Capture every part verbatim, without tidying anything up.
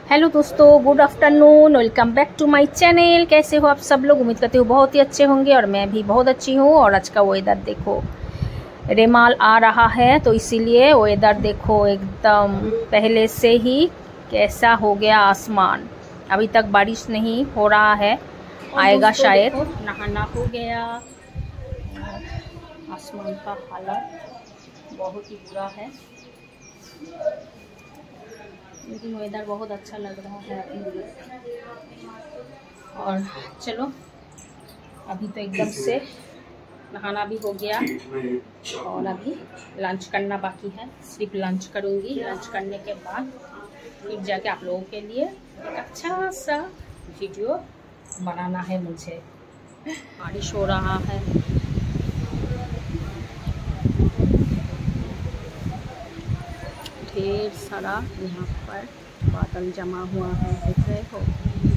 Hello दोस्तों, good afternoon. Welcome back to my channel. कैसे हो आप सब लोग? उम्मीद करती हूँ बहुत ही अच्छे होंगे और मैं भी बहुत अच्छी हूँ। और आज का वेदर देखो, रेमाल आ रहा है तो इसीलिए वेदर देखो एकदम पहले से ही कैसा हो गया आसमान। अभी तक बारिश नहीं हो रहा है, आएगा शायद। नहाना हो गया। आसमान का हालत बहुत ही बुरा है, लेकिन वेदर बहुत अच्छा लग रहा है अभी। और चलो, अभी तो एकदम से नहाना भी हो गया और अभी लंच करना बाकी है। सिर्फ लंच करूँगी। लंच करने के बाद फिर जाके आप लोगों के लिए एक अच्छा सा वीडियो बनाना है मुझे। बारिश हो रहा है, ढेर सारा यहाँ पर बादल जमा हुआ है, देख रहे हो।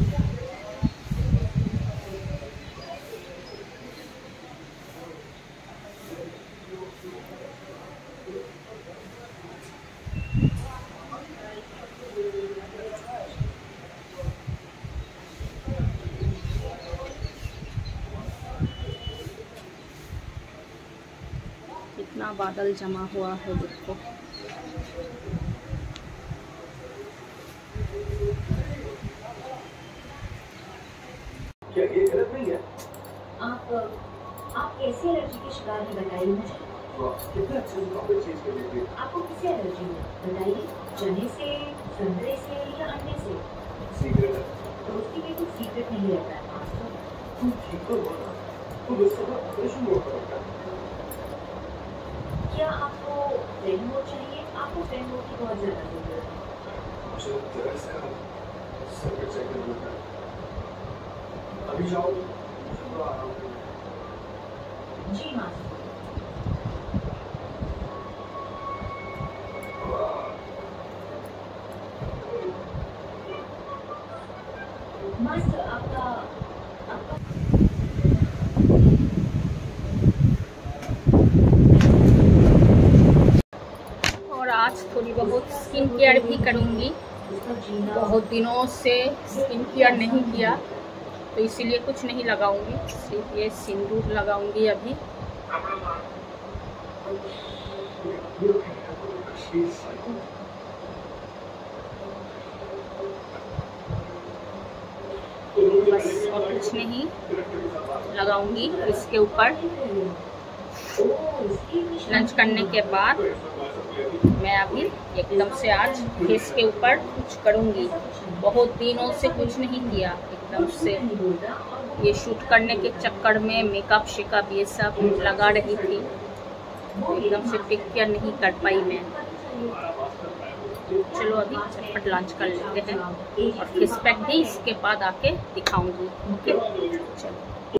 कितना बादल जमा हुआ है देखो। क्या ये गलत नहीं है? आप आप कैसी एलर्जी के शिकार हैं बताइए मुझे। कितने अच्छे से टॉपिक चेंज कर लेते हैं। आपको किससे एलर्जी है बताइए? चने से, संतरे से या अंडे से? सीक्रेट है। दोस्ती में कुछ सीक्रेट नहीं रहता है। आज तो तुम ठीक तो बोला, तो दोस्तों का ऑपरेशन हुआ पड़ेगा। क्या आपको ब्रेन मोड चाहिए? आपको ब्रेन मोड की बहुत ज्यादा जरूरत है। मुझे जरा सा सर्किट चेक करना है। अभी जाओ जी माँ। मास्टर आपका आपका और आज थोड़ी बहुत स्किन केयर भी करूँगी। बहुत दिनों से स्किन केयर नहीं किया तो इसीलिए कुछ नहीं लगाऊंगी, सिर्फ ये सिंदूर लगाऊंगी अभी। बस और कुछ नहीं लगाऊंगी इसके ऊपर। लंच करने के बाद मैं अभी एकदम से आज फेस के ऊपर कुछ करूंगी। बहुत दिनों से कुछ नहीं किया, एकदम से ये शूट करने के चक्कर में मेकअप शेकअप ये सब लगा रही थी तो एकदम से टेक केयर नहीं कर पाई मैं। चलो अभी झटपट लंच कर लेते हैं और फेस पैक भी इसके बाद आके दिखाऊंगी। ओके चलो।